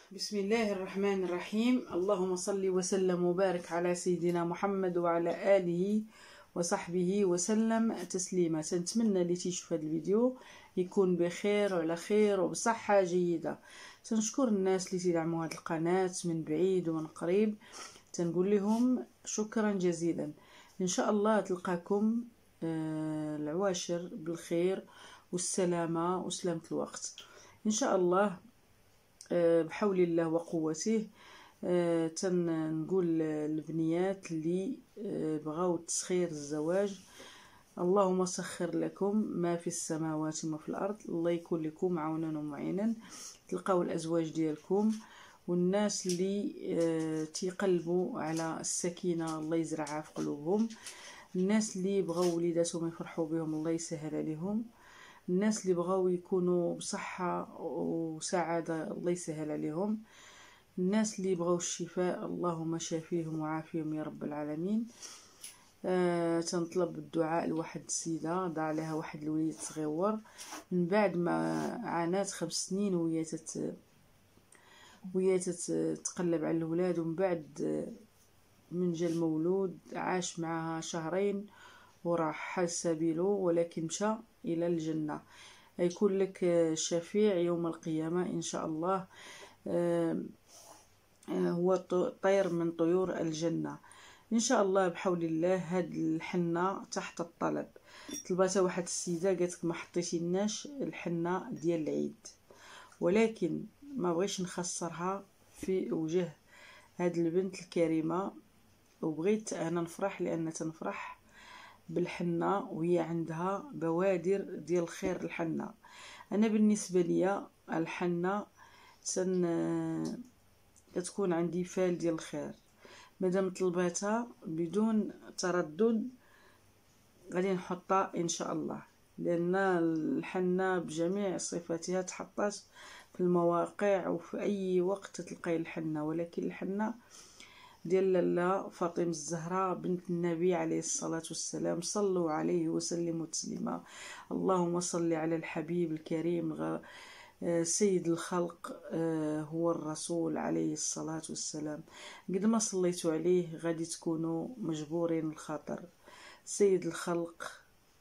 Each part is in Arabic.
بسم الله الرحمن الرحيم. اللهم صل وسلم وبارك على سيدنا محمد وعلى آله وصحبه وسلم تسليما. نتمنى اللي تيشوف هذا الفيديو يكون بخير وعلى خير وبصحة جيدة. تنشكر الناس اللي تدعموا هذه القناة من بعيد ومن قريب، تنقول لهم شكرا جزيلا. ان شاء الله تلقاكم العواشر بالخير والسلامة وسلامة الوقت ان شاء الله بحول الله وقوته. تنقول للبنيات اللي بغاو تسخير الزواج، اللهم سخر لكم ما في السماوات وما في الارض، الله يكون لكم عونا ومعينا تلقاو الازواج ديالكم. والناس اللي تيقلبوا على السكينه الله يزرعها في قلوبهم، الناس اللي بغاو وليداتهم يفرحوا بهم الله يسهل عليهم، الناس اللي بغاو يكونوا بصحة وسعادة الله يسهل عليهم، الناس اللي بغاو الشفاء اللهم شافيهم وعافيهم يا رب العالمين. تنطلب الدعاء لواحد السيدة ضاع لها واحد الوليد صغيور من بعد ما عانات 5 سنين وهي تتقلب على الولاد، ومن بعد من جا المولود عاش معها 2 شهرين وراح حال سبيله، ولكن مشى الى الجنه. يكون لك شفيع يوم القيامه ان شاء الله، هو طير من طيور الجنه ان شاء الله بحول الله. هاد الحنه تحت الطلب، طلباتها واحد السيده قالت ما حطيتيناش الحنه ديال العيد، ولكن ما بغيش نخسرها في وجه هاد البنت الكريمه، وبغيت انا نفرح لان تنفرح بالحنه وهي عندها بوادر ديال الخير. الحنه انا بالنسبه ليا الحنه كتكون عندي فال ديال الخير، مادام طلباتها بدون تردد غادي نحطها ان شاء الله، لان الحنه بجميع صفاتها تحطات في المواقع وفي اي وقت تلقاي الحنه، ولكن الحنه ديال لاله فاطمه الزهراء بنت النبي عليه الصلاه والسلام، صلوا عليه وسلموا تسليما. اللهم صل على الحبيب الكريم سيد الخلق، هو الرسول عليه الصلاه والسلام. قد ما صليتوا عليه غادي تكونوا مجبورين الخاطر. سيد الخلق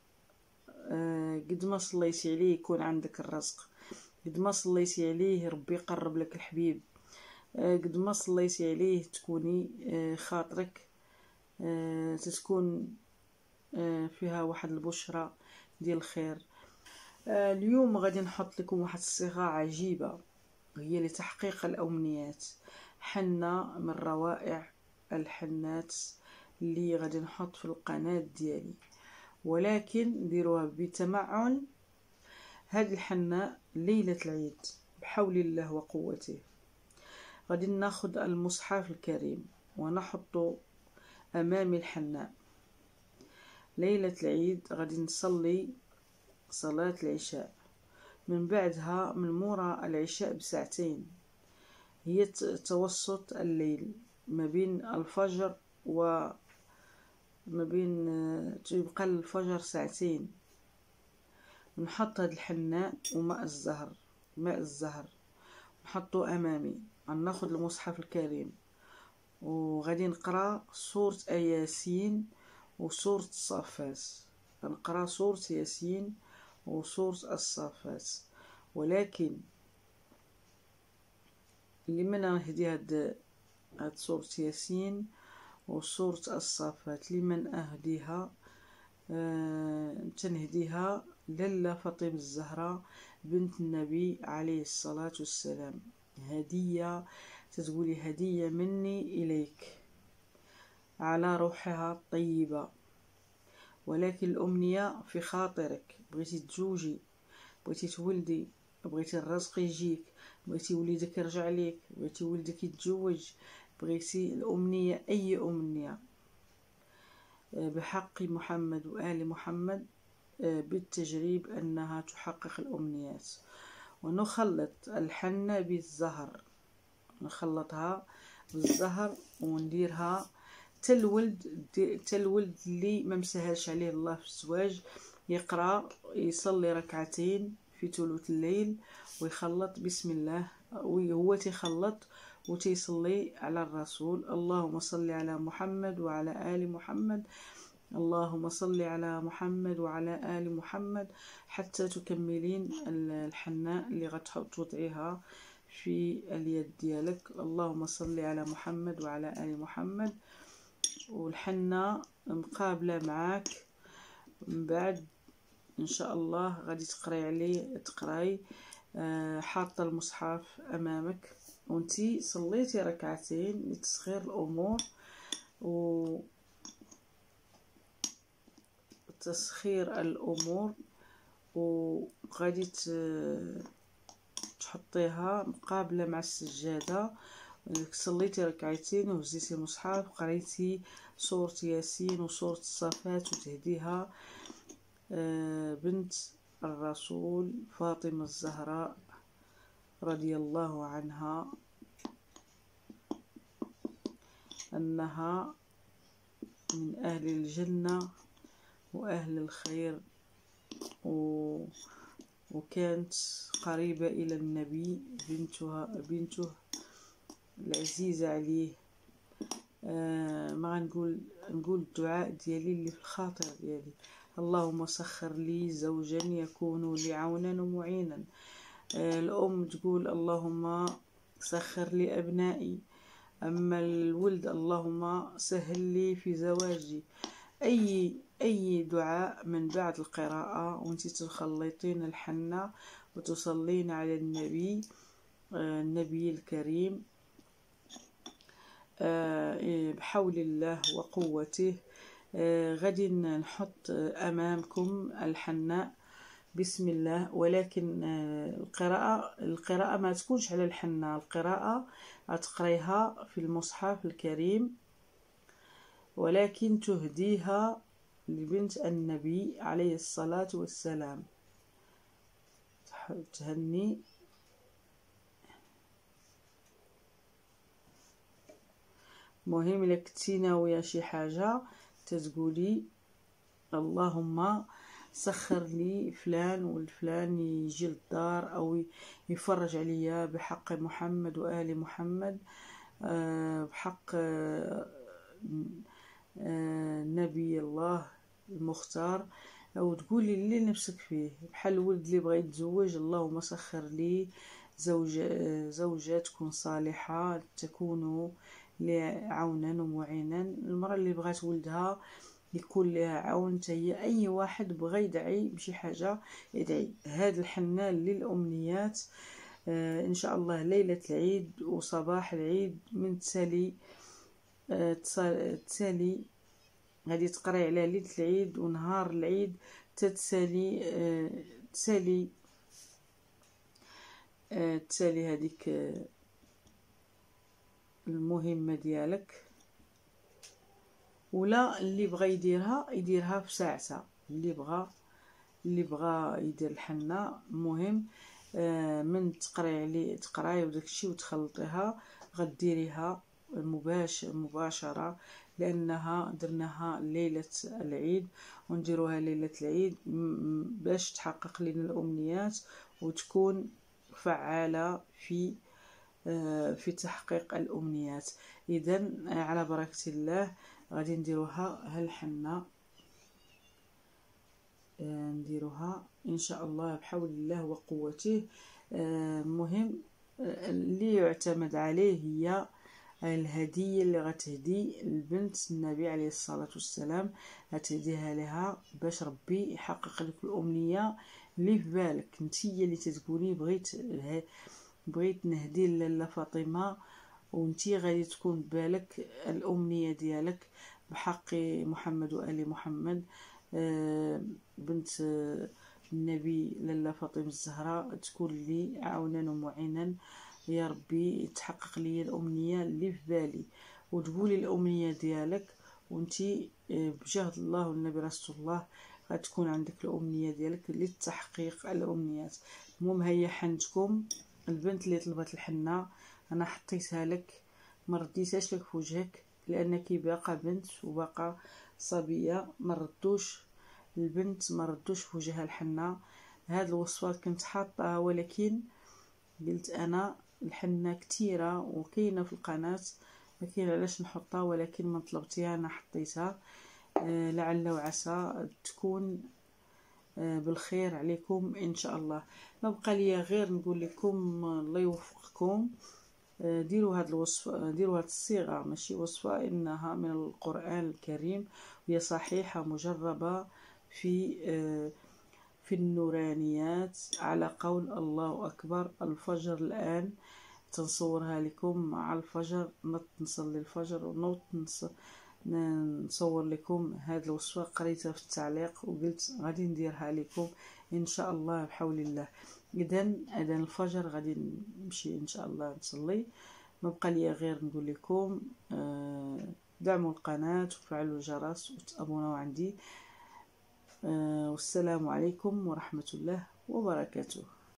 قد ما صليتي عليه يكون عندك الرزق، قد ما صليتي عليه ربي يقرب لك الحبيب، قد ما صليتي عليه تكوني خاطرك تتكون فيها واحد البشرة ديال الخير. اليوم غادي نحط لكم واحد الصيغة عجيبة هي لتحقيق الأمنيات، حنة من روائع الحنات اللي غادي نحط في القناة ديالي، ولكن ديروها بتمعن. هاد الحنة ليلة العيد بحول الله وقوته غادي ناخذ المصحف الكريم ونحطه امام الحناء. ليلة العيد غادي نصلي صلاة العشاء، من بعدها من مورا العشاء بساعتين هي توسط الليل ما بين الفجر وما بين تبقى الفجر ساعتين، نحط هاد الحناء وماء الزهر نحطه امامي، غناخذ المصحف الكريم وغادي نقرا سورة ياسين وسورة الصافات، غنقرا سورة ياسين وسورة الصافات. ولكن لمن نهدي هاد سورة ياسين وسورة الصافات لمن اهديها؟ تنهديها لاله فاطمه الزهراء بنت النبي عليه الصلاة والسلام، هدية تتقولي هدية مني إليك على روحها الطيبة. ولكن الأمنية في خاطرك، بغيتي تزوجي، بغيتي تولدي، بغيتي الرزق يجيك، بغيتي وليدك يرجع ليك، بغيتي ولدك يتزوج، بغيتي الأمنية أي أمنية بحق محمد وآل محمد بالتجريب أنها تحقق الأمنيات. ونخلط الحنة بالزهر، نخلطها بالزهر ونديرها الولد اللي ما مسهلش عليه الله في الزواج يقرا يصلي ركعتين في ثلث الليل ويخلط بسم الله، وهو تيخلط وتيصلي على الرسول: اللهم صل على محمد وعلى آل محمد، اللهم صل على محمد وعلى آل محمد، حتى تكملين الحناء اللي غتوضعيها في اليد ديالك. اللهم صل على محمد وعلى آل محمد، والحنة مقابلة معاك. من بعد ان شاء الله غادي تقراي حاطه المصحف امامك وانتي صليتي ركعتين لتسخير الامور وغادي تحطيها مقابله مع السجاده. صليتي ركعتين وهزيتي المصحف، قريتي سورة ياسين وسورة الصفات وتهديها بنت الرسول فاطمة الزهراء رضي الله عنها، أنها من أهل الجنة وأهل الخير، وكانت قريبة إلى النبي، بنته العزيزة عليه. ما نقول الدعاء ديالي اللي في الخاطر ديالي: اللهم سخر لي زوجا يكون لي عونا ومعينا. الأم تقول: اللهم سخر لي أبنائي. أما الولد: اللهم سهل لي في زواجي. أي دعاء من بعد القراءة وانتي تخلطين الحنة وتصلين على النبي الكريم بحول الله وقوته. غادي نحط أمامكم الحناء بسم الله، ولكن القراءة ما تكونش على الحناء، القراءة غتقريها في المصحف الكريم، ولكن تهديها لبنت النبي عليه الصلاة والسلام. تهني مهم إلا كنتي ناوية شي حاجة تتقولي: اللهم سخر لي فلان والفلان يجي للدار أو يفرج عليا بحق محمد وآل محمد، بحق نبي الله المختار. أو تقولي اللي نفسك فيه، بحال الولد اللي بغى يتزوج: اللهم سخر لي زوجة تكون صالحة تكون لي عونا ومعينا. المرأة اللي بغات ولدها يكون لها عون، هي اي واحد بغى يدعي بشي حاجه يدعي. هذا الحنان للامنيات. ان شاء الله ليله العيد وصباح العيد من تسالي غادي تقراي على ليله العيد ونهار العيد، تسالي هذيك المهمه ديالك. ولا اللي بغى يديرها في ساعتها، اللي بغى يدير الحنه. المهم من تقراي وداكشي وتخلطيها غديريها مباشره، لانها درناها ليله العيد ونديروها ليله العيد باش تحقق لنا الامنيات وتكون فعاله في تحقيق الامنيات. اذا على بركه الله غادي نديروها هالحنه، نديروها ان شاء الله بحول الله وقوته. مهم اللي يعتمد عليه هي الهديه اللي غتهدي البنت النبي عليه الصلاه والسلام، غتهديها لها باش ربي يحقق لك الامنيه اللي في بالك. نتيا اللي تتقولي بغيت نهدي لاله فاطمه، وانتي غادي تكون بالك الامنيه ديالك بحق محمد وآل محمد، بنت النبي لاله فاطمه الزهراء تكون لي عونا ومعينا. يا ربي تحقق لي الامنيه اللي في بالي، وتقولي الامنيه ديالك وانتي بجهد الله والنبي رسول الله غتكون عندك الامنيه ديالك للتحقيق الامنيات. المهم هي حنتكم البنت اللي طلبت الحنه انا حطيتها لك، ما رديتهاش لك في وجهك لانك باقا بنت وباقا صبيه. ما ردوش البنت، ما ردوش في وجهها الحنه. هاد الوصفات كنت حاطاها، ولكن قلت انا الحنة كتيرة وكاينة في القناة، ما كاين علاش نحطها، ولكن من طلبتيها انا حطيتها. لعل وعسى تكون بالخير عليكم ان شاء الله. ما بقى لي غير نقول لكم الله يوفقكم. ديروا هاد الوصفه، ديروا هاد الصيغه، ماشي وصفه، انها من القرآن الكريم، وهي صحيحه مجربه في النورانيات، على قول الله اكبر. الفجر الان تنصورها لكم مع الفجر، نط نصلي الفجر ونوض نصور لكم هاد الوصفه. قريتها في التعليق وقلت غادي نديرها لكم ان شاء الله بحول الله. اذن اذان الفجر غادي نمشي ان شاء الله نصلي. ما بقى لي غير نقول لكم دعموا القناه وفعلوا الجرس وتابوناو عندي. والسلام عليكم ورحمه الله وبركاته.